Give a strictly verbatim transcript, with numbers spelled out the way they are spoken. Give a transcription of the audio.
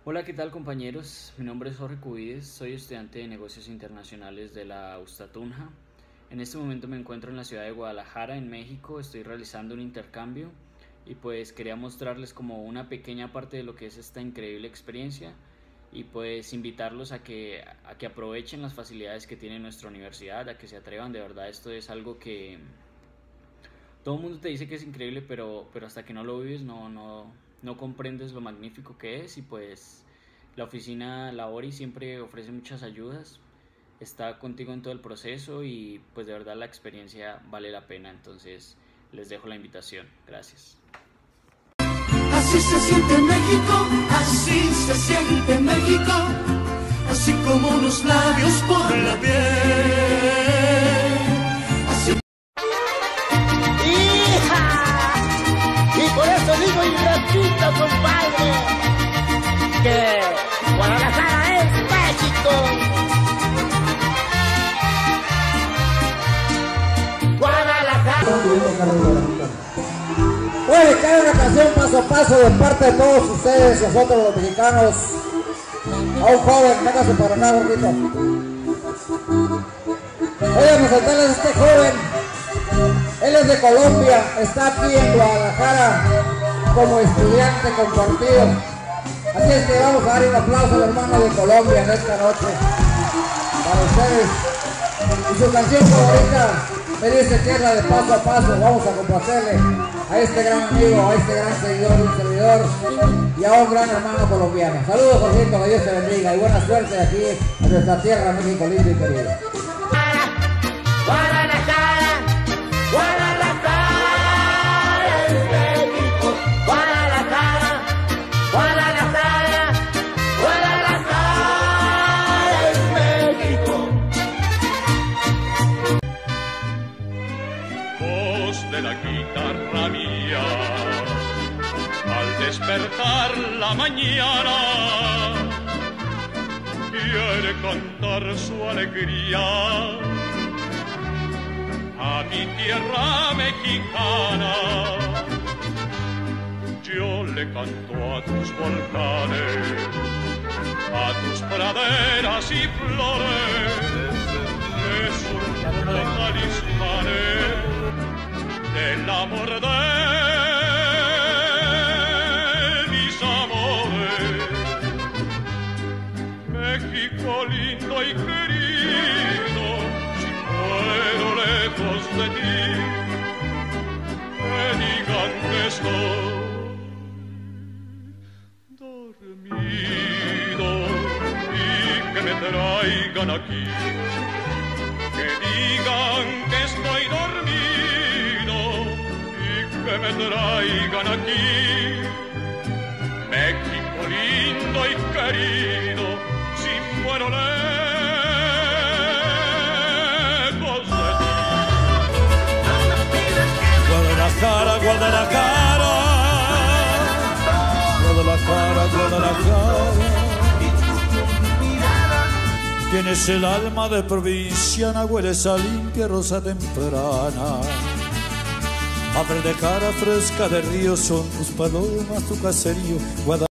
Hola, ¿qué tal compañeros? Mi nombre es Jorge Cubides, soy estudiante de negocios internacionales de la USTATUNJA. En este momento me encuentro en la ciudad de Guadalajara, en México. Estoy realizando un intercambio y pues quería mostrarles como una pequeña parte de lo que es esta increíble experiencia y pues invitarlos a que, a que aprovechen las facilidades que tiene nuestra universidad, a que se atrevan. De verdad, esto es algo que todo el mundo te dice que es increíble, pero, pero hasta que no lo vives no, no, no comprendes lo magnífico que es. Y pues la oficina Labori siempre ofrece muchas ayudas, está contigo en todo el proceso y pues de verdad la experiencia vale la pena. Entonces les dejo la invitación. Gracias. Así se siente México, así se siente México, así como unos labios por la piel. Así... Y por eso digo y repito, compadre, que Guadalajara es México. Guadalajara. Voy a dedicar una canción paso a paso de parte de todos ustedes, nosotros los mexicanos, a un joven. Véngase para acá, gordito. Voy a presentarles a este joven. Él es de Colombia, está aquí en Guadalajara como estudiante compartido. Así es que vamos a dar un aplauso al hermano de Colombia en esta noche para ustedes. Y su canción favorita me dice que es la de Paso a Paso. Vamos a complacerle a este gran amigo, a este gran seguidor y un servidor y a un gran hermano colombiano. Saludos, Jorgito, que Dios te bendiga y buena suerte aquí en nuestra tierra, México lindo y querido. Guadalajara, Guadalajara es México. Guadalajara, Guadalajara, Guadalajara es México. Voz de la guitarra mía, al despertar la mañana, quiere cantar su alegría a mi tierra mexicana. Yo le canto a tus volcanes, a tus praderas y flores, que son los talismanes del amor de mis amores. México lindo y querido, si muero lejos de ti, que digan que estoy dormido y que me traigan aquí, que digan que estoy dormido y que me traigan aquí. México lindo y querido, si muero lejos de ti. Guadalajara, Guadalajara, Guadalajara, Guadalajara. Tienes el alma de provinciana, hueles a limpia rosa temprana. Abre de cara fresca de río, son tus palomas, tu caserío.